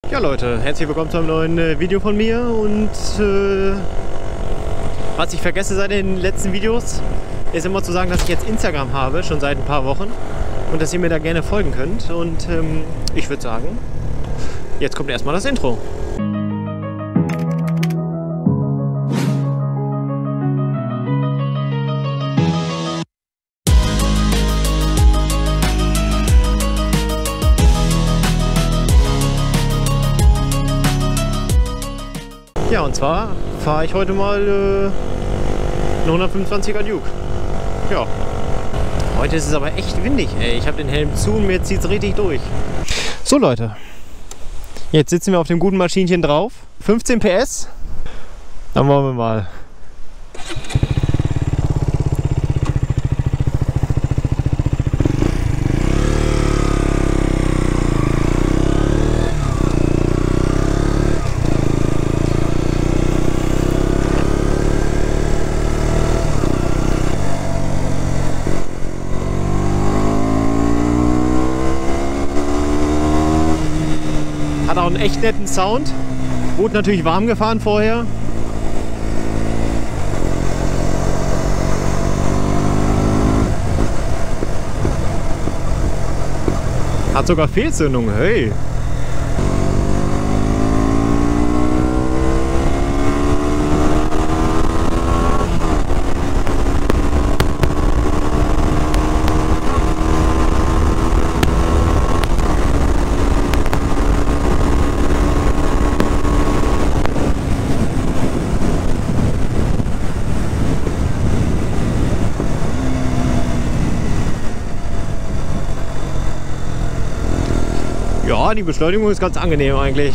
Ja Leute, herzlich willkommen zu einem neuen Video von mir und was ich vergesse seit den letzten Videos, ist immer zu sagen, dass ich jetzt Instagram habe, schon seit ein paar Wochen, und dass ihr mir da gerne folgen könnt. Und ich würde sagen, jetzt kommt erstmal das Intro. Ja, und zwar fahre ich heute mal einen 125er Duke. Ja. Heute ist es aber echt windig, ey. Ich habe den Helm zu und mir zieht es richtig durch. So Leute, jetzt sitzen wir auf dem guten Maschinchen drauf. 15 PS. Dann wollen wir mal. Hat auch einen echt netten Sound. Wurde natürlich warm gefahren vorher. Hat sogar Fehlzündung, hey! Ja, die Beschleunigung ist ganz angenehm eigentlich.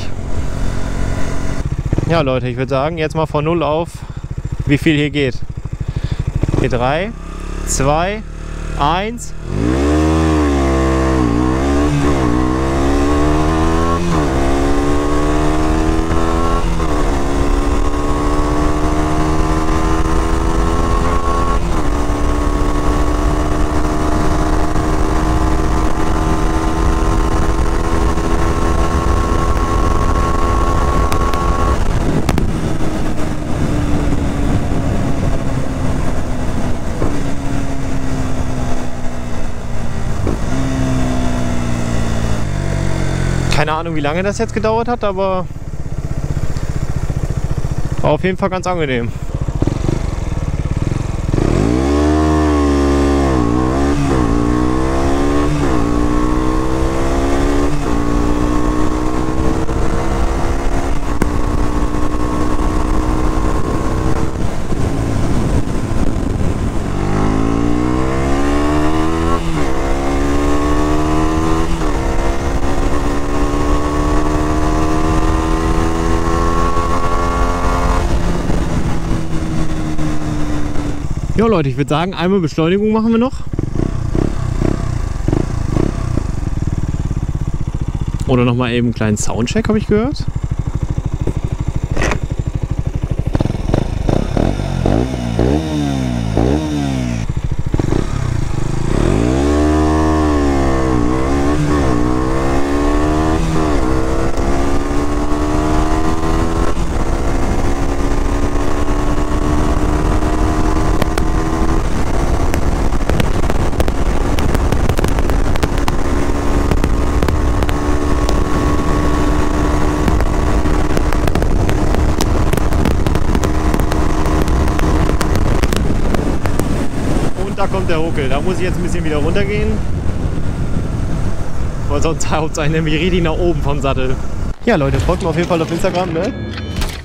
Ja Leute, ich würde sagen, jetzt mal von 0 auf, wie viel hier geht. Hier 3, 2, 1. Keine Ahnung, wie lange das jetzt gedauert hat, aber war auf jeden Fall ganz angenehm. Ja Leute, ich würde sagen, einmal Beschleunigung machen wir noch. Oder nochmal eben einen kleinen Soundcheck, habe ich gehört. Da kommt der Ruckel, da muss ich jetzt ein bisschen wieder runtergehen, weil sonst haut es einen nämlich richtig nach oben vom Sattel. Ja Leute, folgt mir auf jeden Fall auf Instagram, ne?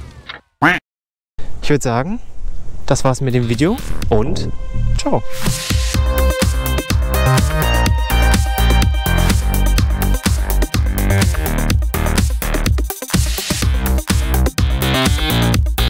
Ich würde sagen, das war's mit dem Video und ciao!